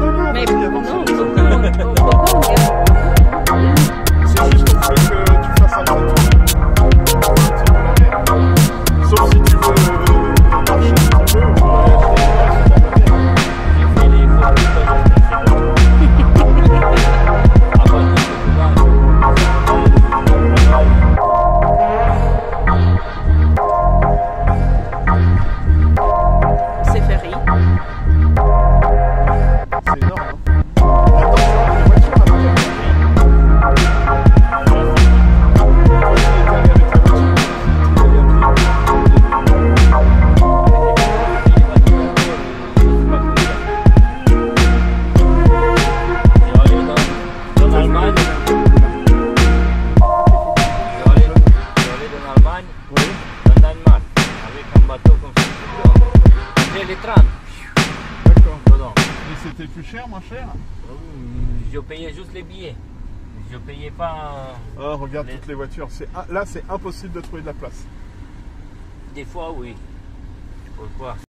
non. Mais il y a non, personne. pourquoi on garde? C'est juste qu'on veut que tu fasses un grand tour. Sauf si tu veux marcher un petit peu, ou acheter des places, J'ai fait les C'est ferry. c'est énorme. Hein. Attends, les voitures là. Les 30. D'accord. Dedans. Et c'était plus cher, moins cher? Je payais juste les billets. Je payais pas. Ah, regarde toutes les voitures. Là, c'est impossible de trouver de la place. Des fois, oui. Pourquoi?